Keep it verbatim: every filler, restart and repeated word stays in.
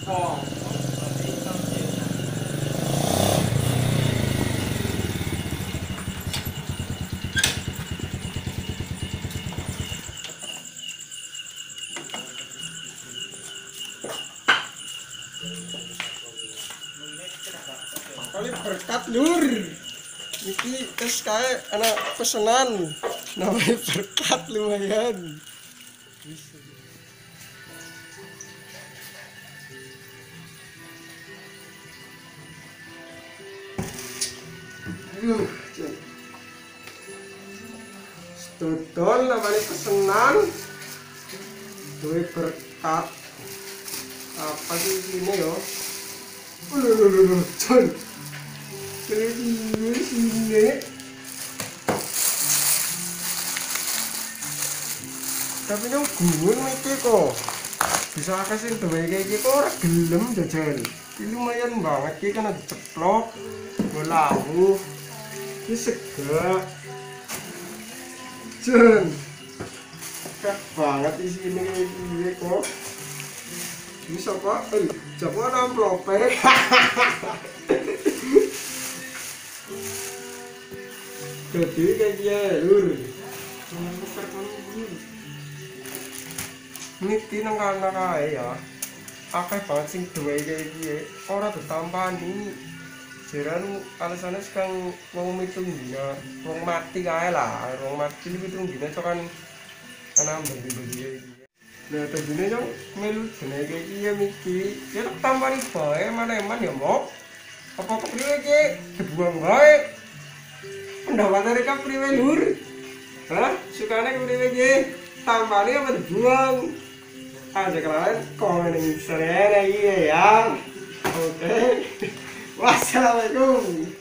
Kali berkat lur. Iki tes kae anak pesenan. Namanya berkat lumayan. Aduh, Dodol namanya pesenan. Duwe berkat. Apa sih ini yo? Lho, Jon. Ini sini. Tapi yang gunung iki kok. Bisa kasih duwe kayak iki kok ora gelem jajan. Ini lumayan banget iki kan ada ceplok, bolahu. Ini segar. Jon. Kak banget di sini iki kok. Bisa Pak, eh, coba namplope. Jadi kayak dia, lur. Niki nang anak ae ya. Akeh banget sing duwe kayak dia. Ora ditampani. Jiran alasannya sekarang wong mitung dina, wong mati kae lah, wong mati mitung dina so kan ana bagi-bagi iki. Nah, tadinya yang melu jenenge iki ya miki, ya tak tambani bae mana-mana ya mau. Apa priwe iki dibuang bae. Pendapat dari ka priwe lur? Hah? Sukane priwe iki? Tambani apa dibuang? Aja kalian komen di sana ya. Oke. Wassalamualaikum.